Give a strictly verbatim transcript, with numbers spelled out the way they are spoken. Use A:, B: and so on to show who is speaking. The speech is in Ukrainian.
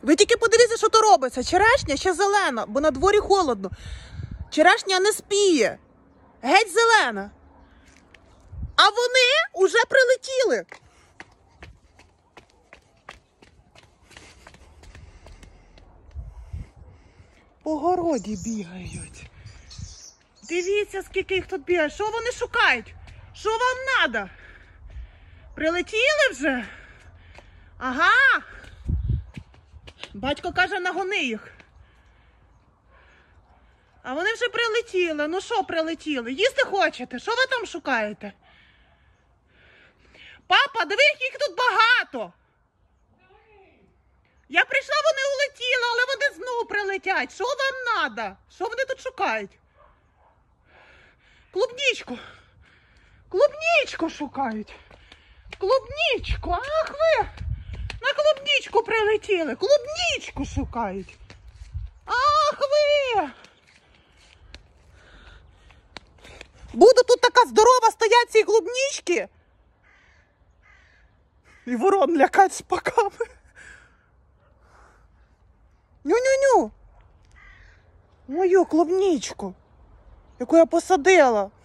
A: Ви тільки подивіться, що то робиться. Черешня ще зелена, бо на дворі холодно. Черешня не спіє. Геть зелена. А вони уже прилетіли. По городі бігають. Дивіться, скільки їх тут бігає. Що вони шукають? Що вам треба? Прилетіли вже? Ага. Батько каже, нагони їх. А вони вже прилетіли. Ну що прилетіли? Їсти хочете? Що ви там шукаєте? Папа, диви, їх тут багато. Я прийшла, вони улетіли, але вони знову прилетять. Що вам треба? Що вони тут шукають? Клубничку. Клубничку шукають. Клубничку. Ах ви! На клубничку прилетіли. Клубничку шукають. Ах ви! Буде тут така здорова стоять ці клубнички. І ворон лякать шпаками. Ню-ню-ню. Мою клубничку, яку я посадила.